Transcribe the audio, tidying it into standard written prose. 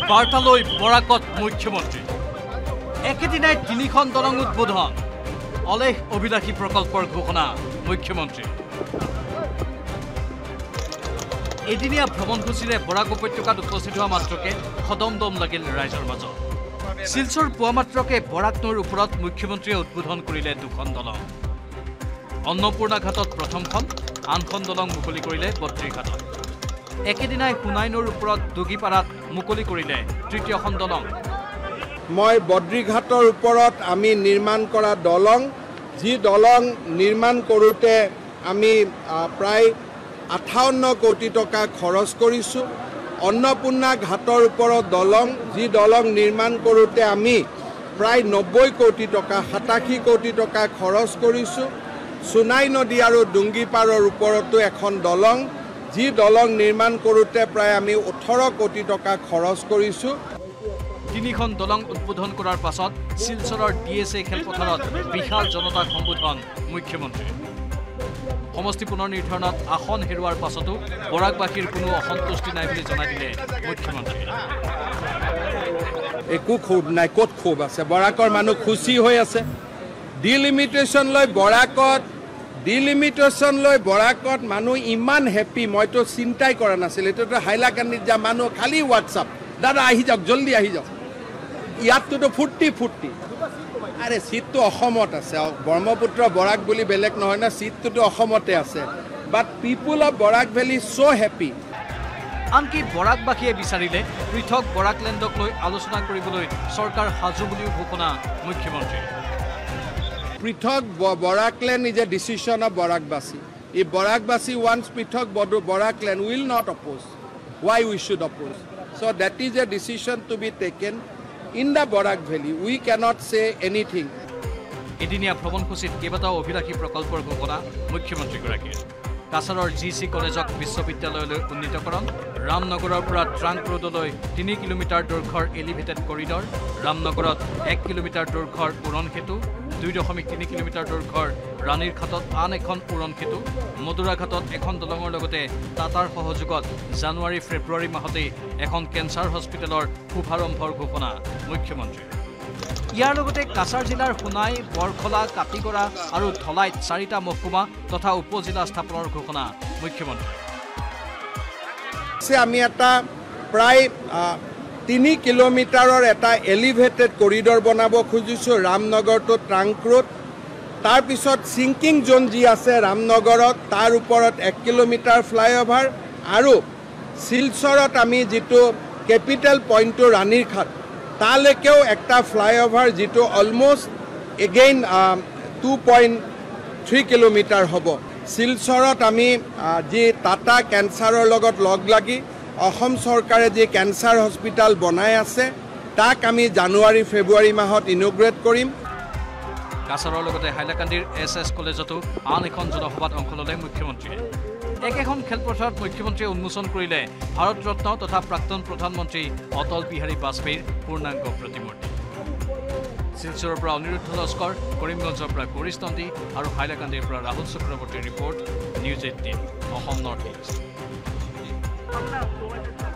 বাৰ্তালৈ বৰাকত মুখ্যমন্ত্ৰী একেদিনাই 3খন দলং উদ্বোধন অলেখ অভিলাষী প্ৰকল্পৰ ঘোষণা মুখ্যমন্ত্ৰী এদিনীয়া ভ্ৰমণসূচীৰে বৰাক উপত্যকাত উপস্থিত হোৱা মাত্ৰকে খদমদম লাগিল ৰাইজৰ মাজত শিলচৰ পোৱা মাত্ৰকে বৰাক নৈৰ ওপৰত মুখ্যমন্ত্ৰীয়ে উদ্বোধন কৰিলে 2খন দলং অন্নপূৰ্ণা ঘাটত প্ৰথমখন আনখন দলং মুকলি কৰিলে বদ্ৰী ঘাটত একেদিনাই সোণাই নৈৰ ওপৰত দুগীপাৰাত মুকলি কৰিলে তৃতীয়খন দলং মই বদ্ৰী ঘাটৰ ওপৰত আমি নিৰ্মাণ কৰা দলং যি দলং নিৰ্মাণ কৰোঁতে আমি প্ৰায় 58 কোটি টকা খৰচ কৰিছোঁ অন্নপূৰ্ণা ঘাটৰ ওপৰত দলং যি দলং নিৰ্মাণ কৰোঁতে আমি প্ৰায় 90 কোটি টকা 87 কোটি টকা খৰচ কৰিছোঁ সোণাই নদী আৰু ডুংগীপাৰৰ ওপৰতো এখন দলং যি দলং নিৰ্মাণ কৰোঁতে প্ৰায় আমি 18 কোটি টকা খৰচ কৰিছোঁ 3খন দলং উদ্বোধন কৰাৰ পাছত শিলচৰৰ ডিএছএ খেলপথাৰত বিশাল জনতাক সম্বোধন মুখ্যমন্ত্ৰী সমষ্টি পুনৰ নিৰ্ধাৰণত আসন হেৰুৱাৰ পাছতো বৰাকবাসীৰ কোনো অসন্তুষ্টি নাই বুলি জনাই দিলে মুখ্যমন্ত্ৰী একো ক্ষোভ নাই ক'ত ক্ষোভ আছে বৰাকৰ মানুহ খুচি হৈ আছে ডিলিমিটেশ্যন লৈ বৰাকত মানুহ ইমান হেপী মইতো চিন্তাই কৰা নাছিল এইটোতো হাইলাকান্দিত যা মানুহ খালি হোৱাটছআপ দাদা আহি যাওক জলদি আহি যাওক ইয়াততো ফুৰ্তি আৰে চিটটো অসমত আছে ব্ৰহ্মপুত্ৰ বৰাক বুলি বেলেগ নহয় না চিটটোতো অসমতে আছে but people of Barak valley so' happy আনকি বৰাকবাসীয়ে বিচাৰিলে পৃথক বৰাকলেণ্ডক লৈ আলোচনা কৰিবলৈ চৰকাৰ সাজু বুলিও ঘোষণা মুখ্যমন্ত্ৰী পৃথক Barakland is a decision of বৰাকবাসী if Borakbasi wants Pithok Borakland will not oppose. Why we should oppose? So that is a decision to be taken in the Borak Valley. We cannot say anything. এদিনীয়া ভ্ৰমণসূচীত কেইবাটাও অভিলাষী প্ৰকল্পৰ ঘোষণা মুখ্যমন্ত্ৰীগৰাকীৰ কাছাৰৰ জিচি কলেজক বিশ্ববিদ্যালয়লৈ উন্নীতকৰণ ৰামনগৰৰ পৰা ট্ৰাংক ৰোডলৈ 3 কিলোমিটাৰ দৈৰ্ঘ্যৰ এলিভেটেড কৰিডৰ ৰামনগৰত 1 কিলোমিটাৰ দৈৰ্ঘ্যৰ উৰণ সেতু 2.3 কিলোমিটাৰ দৈৰ্ঘ্যৰ ৰাণীৰ ঘাটত আন এখন উৰণ সেতু মধুৰা ঘাটত এখন দলঙৰ লগতে টাটাৰ সহযোগত জানুৱাৰী ফেব্ৰুৱাৰী মাহতে এখন কেন্সাৰ হস্পিটেলৰ শুভাৰম্ভৰ ঘোষণা মুখ্যমন্ত্ৰী ইয়াৰ লগতে কাছাৰ জিলাৰ সোণাই বৰখলা কাটিগড়া আৰু ধলাইত 4টা মহকুমা তথা উপজিলা স্থাপনৰ ঘোষণা মুখ্যমন্ত্ৰী আমি এটা প্ৰায় 3 কিলোমিটাৰৰ এটা এলিভেটেড কৰিডৰ বনাব খুজিছোঁ ৰামনগৰ টু ট্ৰাংক ৰোড তাৰ পিছত সিংকিং জোন যি আছে ৰামনগৰত তাৰ ওপৰত 1 কিলোমিটাৰ ফ্লাইঅভাৰ আৰু শিলচৰত আমি যেটো ক্যাপিটাল পইণ্টটো ৰাণীৰ ঘাট তালৈকেও একটা ফ্লাইঅভাৰ যেটো অলমোস্ট এগেইন 2.3 কিলোমিটাৰ হ'ব শিলচৰত আমি যি টাটা কেন্সাৰৰ লগত লগ লাগি অসম চৰকাৰে যে কেন্সাৰ হস্পিটাল বনাই আছে তাক আমি জানুৱাৰী ফেব্ৰুৱাৰী মাহত ইনোগ্ৰেট কৰিম কাছাৰৰ লগতে হাইলাকান্দিৰ এছএছ কলেজতো আন এখন জনসভাত অংশ ল'লে মুখ্যমন্ত্ৰীয়ে একেখন খেলপথাৰত মুখ্যমন্ত্ৰীয়ে উন্মোচন কৰিলে ভাৰত ৰত্ন তথা প্ৰাক্তন প্ৰধানমন্ত্ৰী অটল বিহাৰী বাজপেয়ীৰ পূৰ্ণাংগ প্ৰতিমূৰ্তি শিলচৰৰ পৰা অনিৰুদ্ধ লস্কৰ কৰিমগঞ্জৰ পৰা গৌৰীশ নন্দী আৰু হাইলাকান্দিৰ পৰা ৰাহুল চক্ৰৱৰ্তীৰ report news 18 Assam North east